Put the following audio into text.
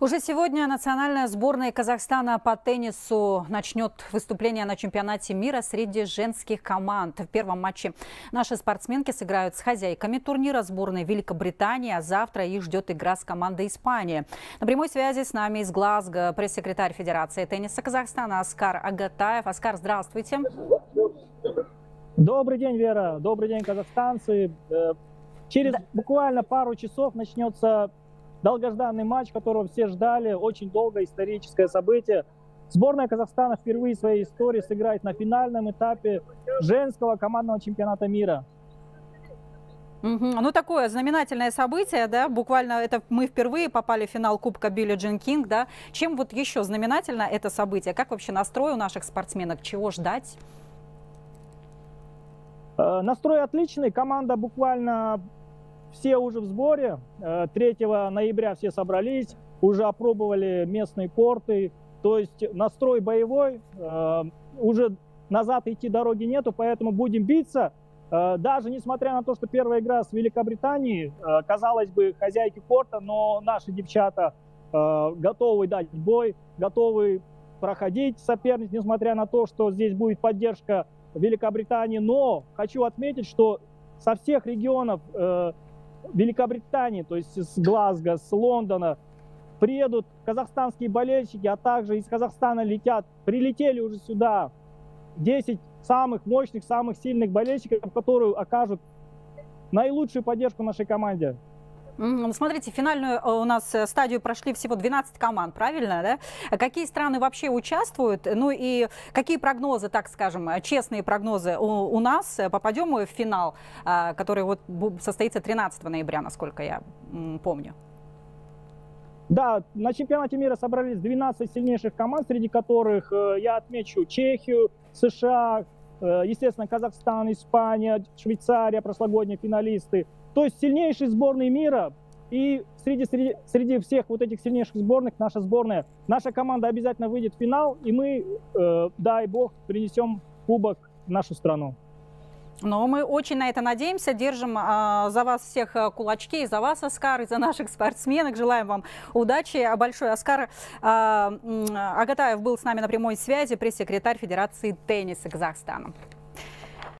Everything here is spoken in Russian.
Уже сегодня национальная сборная Казахстана по теннису начнет выступление на чемпионате мира среди женских команд. В первом матче наши спортсменки сыграют с хозяйками турнира сборной Великобритании, а завтра их ждет игра с командой Испании. На прямой связи с нами из Глазго пресс-секретарь Федерации тенниса Казахстана Аскар Агатаев. Аскар, здравствуйте. Добрый день, Вера. Добрый день, казахстанцы. Через буквально пару часов начнется долгожданный матч, которого все ждали. Очень долгое историческое событие. Сборная Казахстана впервые в своей истории сыграет на финальном этапе женского командного чемпионата мира. Ну, такое знаменательное событие, да, буквально это мы впервые попали в финал Кубка Билли Джин Кинг, да. Чем вот еще знаменательно это событие? Как вообще настрой у наших спортсменок? Чего ждать? Настрой отличный. Команда буквально все уже в сборе. 3 ноября все собрались, уже опробовали местные корты. То есть настрой боевой. Уже назад идти дороги нету, поэтому будем биться. Даже несмотря на то, что первая игра с Великобританией, казалось бы, хозяйки корта, но наши девчата готовы дать бой, готовы проходить соперниц, несмотря на то, что здесь будет поддержка Великобритании. Но хочу отметить, что со всех регионов Великобритании, то есть с Глазго, с Лондона, приедут казахстанские болельщики, а также из Казахстана прилетели уже сюда 10 самых мощных, самых сильных болельщиков, которые окажут наилучшую поддержку нашей команде. Смотрите, финальную у нас стадию прошли всего 12 команд, правильно, да? Какие страны вообще участвуют? Ну и какие прогнозы, так скажем, честные прогнозы у нас? Попадем мы в финал, который вот состоится 13 ноября, насколько я помню. Да, на чемпионате мира собрались 12 сильнейших команд, среди которых я отмечу Чехию, США, естественно, Казахстан, Испания, Швейцария, прошлогодние финалисты. То есть сильнейшие сборные мира. И среди всех вот этих сильнейших сборных наша сборная, наша команда обязательно выйдет в финал, и мы, дай бог, принесем кубок в нашу страну. Но мы очень на это надеемся, держим за вас всех кулачки, и за вас, Аскар, и за наших спортсменок. Желаем вам удачи. Большой Аскар Агатаев был с нами на прямой связи, пресс-секретарь Федерации тенниса Казахстана.